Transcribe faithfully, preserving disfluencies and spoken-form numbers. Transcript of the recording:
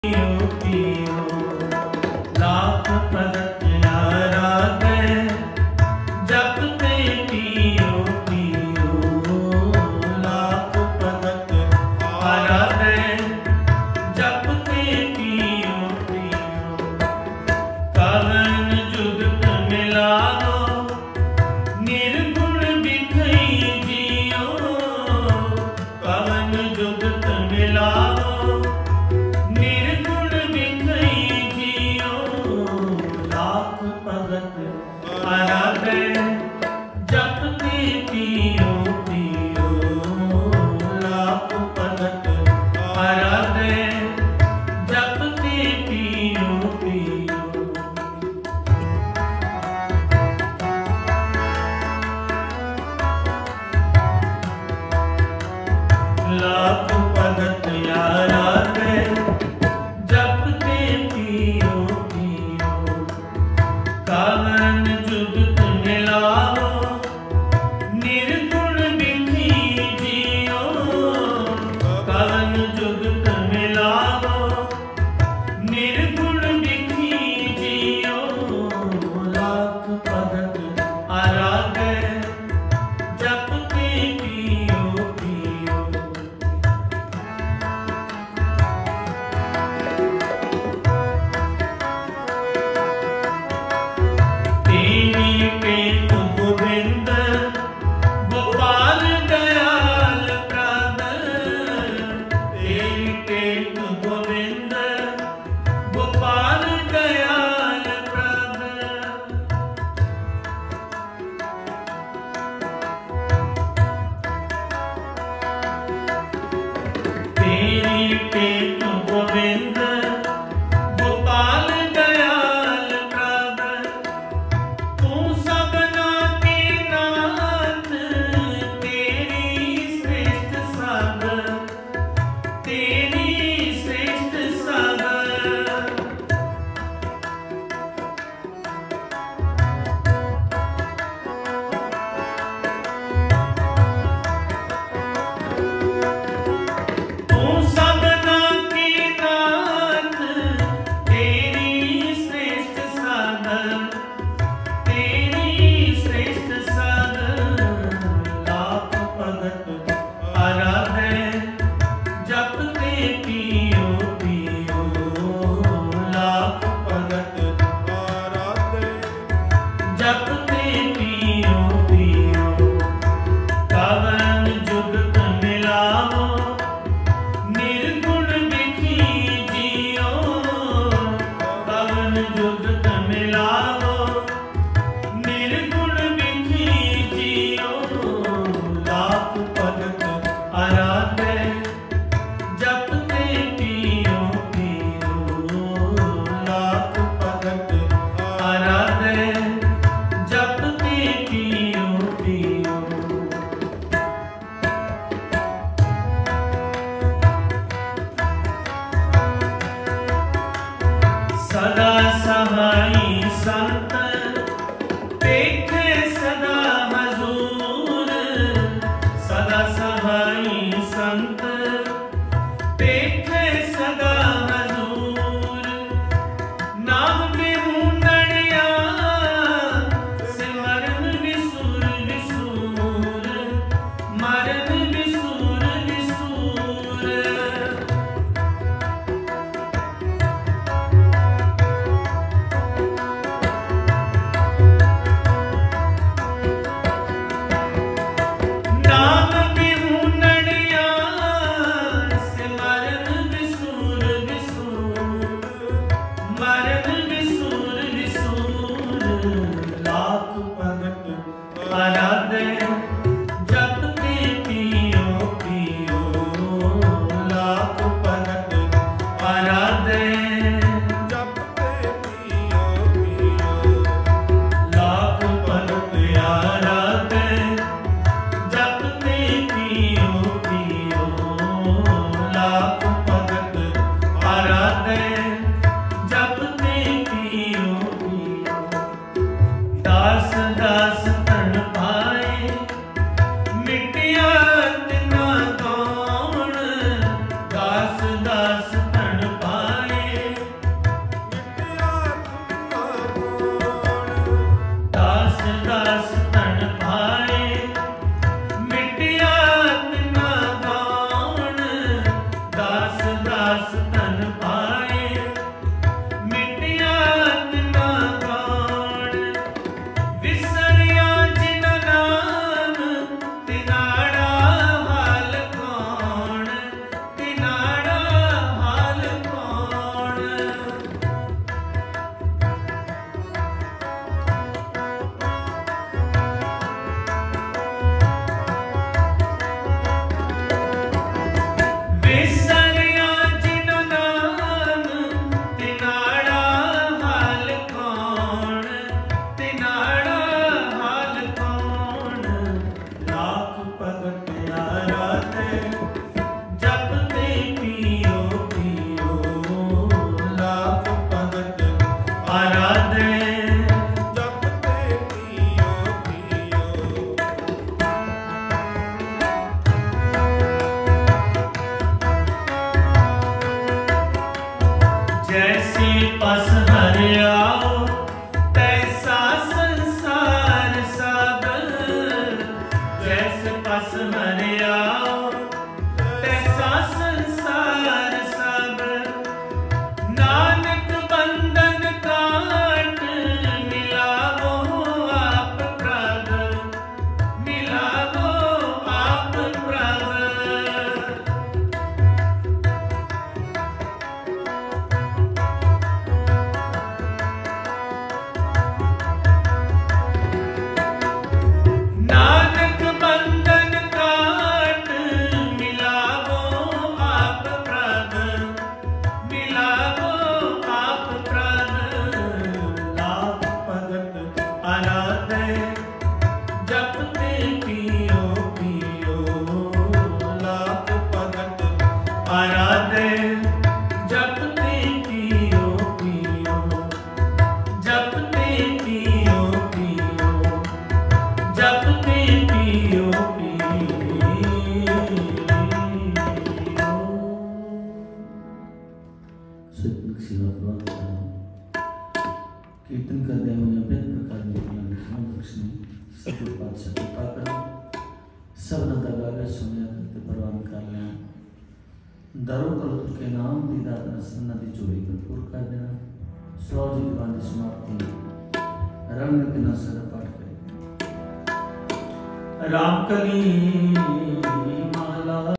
दास दास तन पाए नानक बंधन काट मिलावो आप प्रभ, मिलावो आप प्रभ। नानक बंधन काट मिलावो आप प्रभ, मिलावो आप प्रभ। लाभ भगत आराधे जपते पियो पियो, लाभ भगत आराधे जपते पियो पियो, जपते पियो पियो, जपते पियो पियो। सतमुख सेवा प्रभात कीर्तन करते हुए विभिन्न प्रकार के वृक्ष में सतगुरु पातशाह कृपा करो। सब नंदा सुनिया करते परवान कर लें। दरो कल के नाम दी दात नदी चोरी भरपूर कर देना। सौ जी दीवान की समाप्ति रण में किना सर पाठ करें। राम कली माला